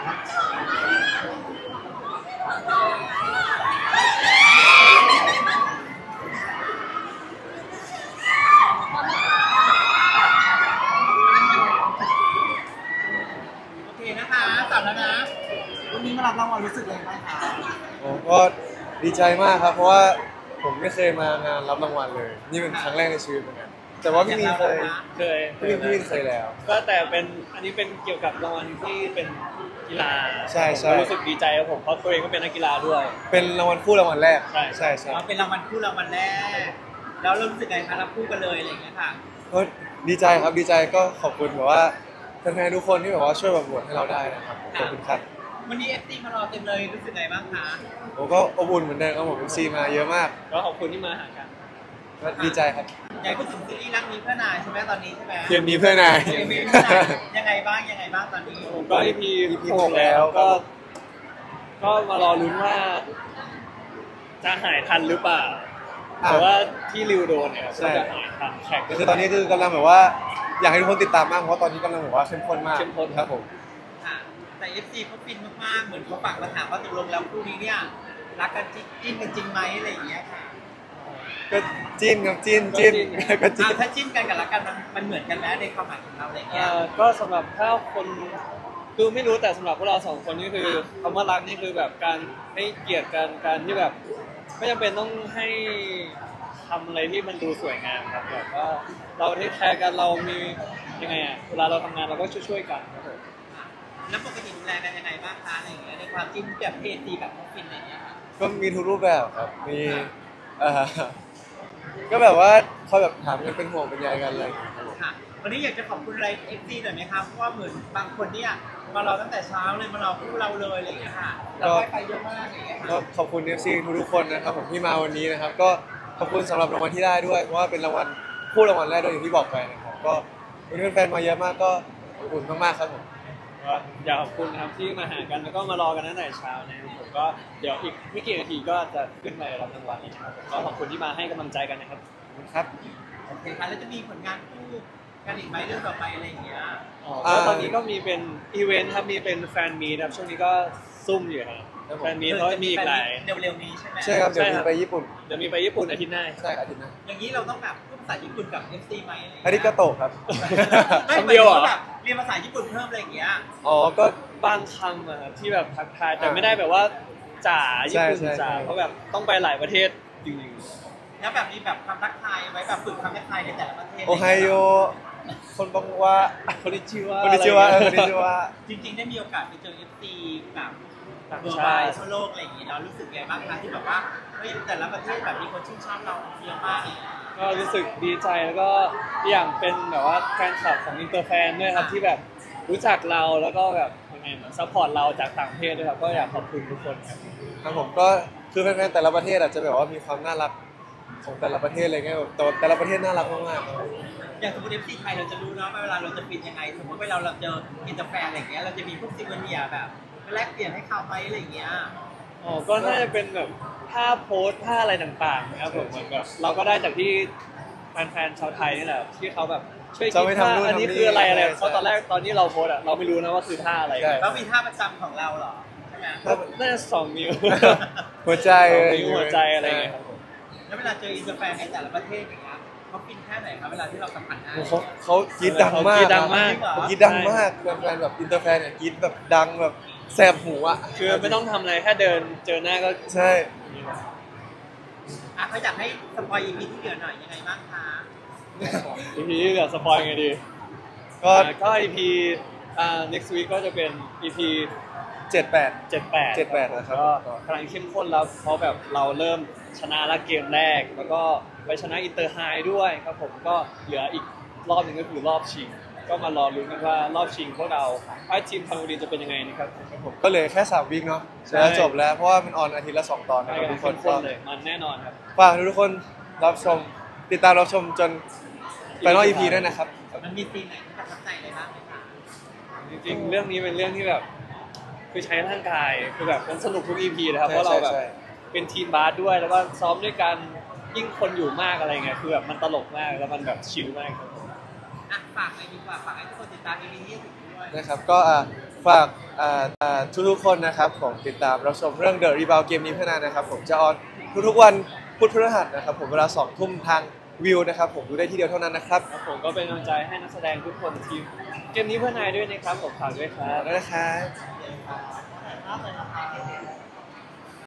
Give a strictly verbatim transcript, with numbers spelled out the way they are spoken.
โอเคนะคะจับแล้วนะวันนี้มารับรางวัลรู้สึกยังไงบ้างคะผมก็ดีใจมากครับเพราะว่าผมไม่เคยมางานรับรางวัลเลยนี่เป็นครั้งแรกในชีวิตเหมือนกันแต่ว่าพี่มีเคยเคยพี่พี่มีเคยแล้วก็แต่เป็นอันนี้เป็นเกี่ยวกับรางวัลที่เป็นกีฬาใช่ใช่รู้สึกดีใจครับผมเพราะตัวเองก็เป็นนักกีฬาด้วยเป็นรางวัลคู่รางวัลแรกใช่ใช่ใช่เป็นรางวัลคู่รางวัลแรกแล้วรู้สึกไงคะรับคู่กันเลยอะไรอย่างเงี้ยค่ะก็ดีใจครับดีใจก็ขอบคุณแบบว่าแฟนๆทุกคนที่แบบว่าช่วยแบบโหวตให้เราได้นะครับขอบคุณครับวันนี้เอฟซีมารอเต็มเลยรู้สึกไงบ้างคะผมก็อบอุ่นเหมือนเดิมครับผมเอฟซีมาเยอะมากก็ขอบคุณที่มาหากันก็ดีใจครับอยากพูดถึงซีรีส์รักนี้เพื่อนายใช่ไหมตอนนี้ใช่ไหมเพียงมีเพื่อนายยังไงบ้างยังไงบ้างตอนนี้ก็ อี พี หกแล้วก็ก็มารอลุ้นว่าจะหายทันหรือเปล่าแต่ว่าที่ริวโดนเนี่ยก็จะหายทันแข่งคือตอนนี้คือกำลังแบบว่าอยากให้ทุกคนติดตามมากเพราะตอนนี้กำลังแบบว่าเข้มข้นมากเข้มข้นครับผมแต่ เอฟ ซี เขาฟินมากๆเหมือนเขาฝากมาถามว่าตกลงแล้วคู่นี้เนี่ยรักกันจิ้นกันจริงไหมอะไรอย่างเงี้ยค่ะก็จิ้นกับจิ้นจิ้นก็จิ้นถ้าจิ้นกันกับรักกันมันมันเหมือนกันไหมในความหมายของเราอะไรเงี้ยก็สำหรับถ้าคนคือไม่รู้แต่สำหรับพวกเราสองคนนี่คือคำว่ารักนี่คือแบบการให้เกียรติกันการที่แบบไม่จำเป็นต้องให้ทำอะไรที่มันดูสวยงามครับแบบว่าเราที่แคร์กันเรามียังไงอ่ะเวลาเราทำงานเราก็ช่วยๆกันครับผมแล้วปกติดูแลกันยังไงบ้างคะอะไรอย่างเงี้ยในความจิ้นแบบเพศดีแบบฟินอะไรเงี้ยก็มีทุกรูปแบบครับมีเอ่อก็แบบว่าเขาแบบถามกันเป็นห่วงเป็นใยกันเลยค่ะวันนี้อยากจะขอบคุณอะไร เอฟ ซี หน่อยไหมครับเพราะว่าเหมือนบางคนเนี่ยมารอตั้งแต่เช้าเลยมารอคู่เราเลยอะไรอย่างเงี้ยค่ะเราไปเยอะมากอย่างเงี้ยก็ขอบคุณ เอฟ ซี ทุกๆคนนะครับผมที่มาวันนี้นะครับก็ขอบคุณสำหรับรางวัลที่ได้ด้วยเพราะว่าเป็นรางวัลคู่รางวัลแรกด้วยอย่างที่บอกไปนะครับก็วันนี้แฟนๆมาเยอะมากก็ขอบคุณมากๆครับผมอยากขอบคุณครับที่มาหากันแล้วก็มารอกันตั้งแต่เช้านะครับผมก็เดี๋ยวอีกไม่กี่นาทีก็จะขึ้นไปรับรางวัลนะครับก็ขอบคุณที่มาให้กำลังใจกันนะครับครับโอเคครับแล้วจะมีผลงานคู่กันอีกไหมเรื่องต่อไปอะไรอย่างเงี้ยอ๋อตอนนี้ก็มีเป็นอีเวนต์ครับมีเป็นแฟนมีตครับช่วงนี้ก็ซุ่มอยู่ครับแฟนมีตเขาจะมีอีกหลายเร็วๆนี้ใช่ไหมใช่ครับเดี๋ยวมีไปญี่ปุ่นเดี๋ยวมีไปญี่ปุ่นอาทิตย์หน้าใช่อาทิตย์หน้าอย่างนี้เราต้องแบบพูดภาษาญี่ปุ่นกับ เอฟ ซี ไหมอะไรอาริกาโตะครับคำเดียวเหรอเรียนภาษาญี่ปุ่นเพิ่มอะไรอย่างเงี้ยอ๋อก็บางคำอะที่แบบทักทายแต่ไม่ได้แบบว่าจ๋าญี่ปุ่นจ๋าเพราะแบบต้องไปหลายประเทศจริงๆแล้วแบบนี้แบบคำทักทายไว้แบบฝึกคำทักทายในแต่ละประเทศโอไฮโอคนบังวะคนนิชิวะคนนิชิวะคนนิชิวะจริงๆได้มีโอกาสไปเจอ เอฟ ซี กับต่างชาติทั่วโลกอะไรอย่างงี้เรารู้สึกไงบ้างคะที่แบบว่าเฮ้ยแต่ละประเทศแบบมีคนชื่นชอบเราเยอะมากก็รู้สึกดีใจแล้วก็อย่างเป็นแบบว่าแฟนคลับของอินเตอร์แฟนด้วยครับที่แบบรู้จักเราแล้วก็แบบยังไงเหมือนซัพพอร์ตเราจากต่างประเทศด้วยครับก็อยากขอบคุณทุกคนครับครับผมก็คือแฟนๆแต่ละประเทศอาจจะแบบว่ามีความน่ารักของแต่ละประเทศอะไรเงี้ยแต่แต่ละประเทศน่ารักมากๆอย่างสมมติ เอฟ ซี ไทยเราจะรู้นะเวลาเราจะปิดยังไงสมมติเวลาเราเจออินเตอร์แฟนอะไรอย่างเงี้ยเราจะมีพวกซิมเนียแบบแลกเปลี่ยนให้เขาไปอะไรอย่างเงี้ยอ๋อก็น่าจะเป็นแบบภาพโพสท่าอะไรต่างๆนะครับผมเหมือนแบบเราก็ได้จากที่แฟนๆชาวไทยนี่แหละที่เขาแบบช่วยคิดว่าอันนี้คืออะไรอะไรเพราะตอนแรกตอนที่เราโพสอะเราไม่รู้นะว่าคือท่าอะไรแล้วมีท่าประจำของเราเหรอใช่ไหมน่าจะสองนิ้วหัวใจนิ้วหัวใจอะไรเงี้ยครับผมแล้วเวลาเจออินเตอร์แฟนในแต่ละประเทศอย่างเงี้ยเขาฟินแค่ไหนครับเวลาที่เราสัมผัสได้เขาเขากรี๊ดดังมากกรี๊ดดังมากเขากรี๊ดดังมากแฟนๆแบบอินเตอร์แฟนเนี่ยกรี๊ดแบบดังแบบแสบหูอ่ะคือไม่ต้องทำอะไรแค่เดินเจอหน้าก็ใช่อ่ะเขาอยากให้สปอย อี พี ที่เหลือหน่อยยังไงบ้างคะอี พี ที่เหลือสปอยไงดีก็ก็ อี พี อ่า next week ก็จะเป็น อี พีเจ็ดแปดเจ็ดแปดเจ็ดแปดนะครับก็กำลังเข้มข้นแล้วเพราะแบบเราเริ่มชนะละเกมแรกแล้วก็ไปชนะอินเตอร์ไฮด้วยครับผมก็เหลืออีกรอบหนึ่งก็คือรอบชิงก็มารอลุ้นกันว่ารอบชิงพวกเราไอ้ทีมทางบุรีจะเป็นยังไงนะครับผมก็เหลือแค่สามวีคเนาะแล้วจบแล้วเพราะว่ามันออนอาทิตย์ละสองตอนนะครับทุกคนก็เลยมันแน่นอนครับฝากทุกคนรับชมติดตามรับชมจนไฟนอล อี พี ด้วยนะครับมันมีซีนไหนที่ประทับใจอะไรบ้างไหมคะจริงๆเรื่องนี้เป็นเรื่องที่แบบคือใช้ร่างกายคือแบบมันสนุกทุก อี พี นะครับเพราะเราแบบเป็นทีมบาสด้วยแล้วก็ซ้อมด้วยกันยิ่งคนอยู่มากอะไรเงี้ยคือแบบมันตลกมากแล้วมันแบบชิลมากครับอ่ะฝากเลยดีกว่าฝากให้ทุกคนติดตาม อี พี ที่ถึงด้วยนะครับก็อ่าฝากอ่าอ่าทุกๆคนนะครับผมติดตามรับชมเรื่อง The Rebound เกมนี้เพื่อนานนะครับผมจะออนทุกๆวันพุธพฤหัสนะครับผมเวลาสองทุ่มทางวิวนะครับผมดูได้ที่เดียวเท่านั้นนะครับครับผมก็เป็นกำลังใจให้นักแสดงทุกคนทีมเกมนี้เพื่อนนายด้วยนะครับผมฝากด้วยครับแล้วนะครับมากเลยนะคะ